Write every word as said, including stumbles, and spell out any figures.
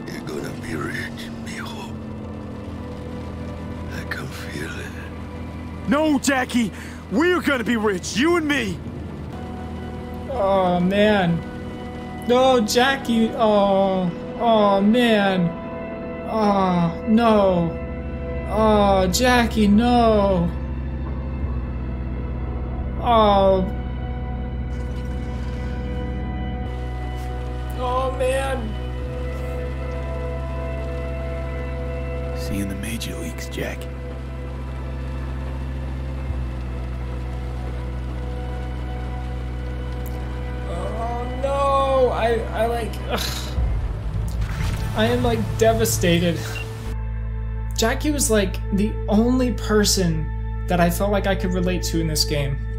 You're gonna be rich, mijo. I can feel it. No, Jackie! We're gonna be rich, you and me! Oh, man. No, Jackie. Oh, oh, man. Oh, no. Oh, Jackie, no. Oh. Oh, man. See you in the major leagues, Jack. Oh, no. I, I like... Ugh. I am, like, devastated. Jackie was, like, the only person that I felt like I could relate to in this game.